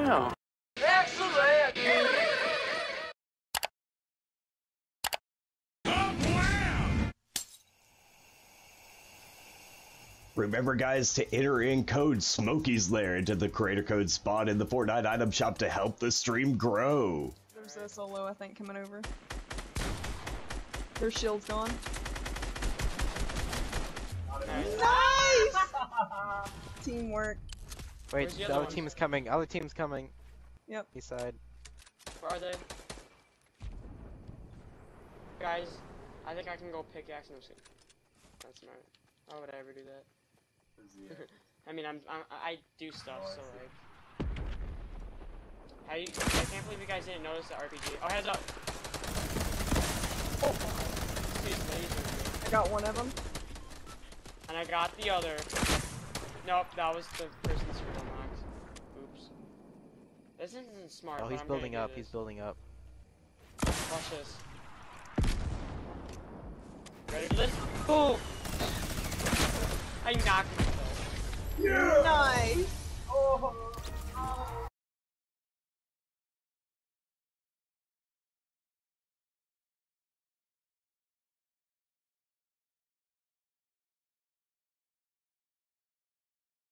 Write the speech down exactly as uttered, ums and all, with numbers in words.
now. Excellent! Remember, guys, to enter in code Smokie's Lair into the creator code spot in the Fortnite item shop to help the stream grow. There's a solo, I think, coming over. Their shield's gone. Nice! Teamwork. Wait, the, the other team is coming. Other team's coming. Yep. East side. Where are they? Guys, I think I can go pickaxe and I'm That's smart. Why would I ever do that? I mean, I'm, I'm I do stuff, so like. I I can't believe you guys didn't notice the R P G. Oh, heads up! Oh, he's lasering me. I got one of them. And I got the other. Nope, that was the person's who unlocked. Oops. This isn't smart. Oh, he's but I'm building gonna up. do He's this. building up. Watch this. Ready for this? Oh! I knocked him. Yeah. Nice.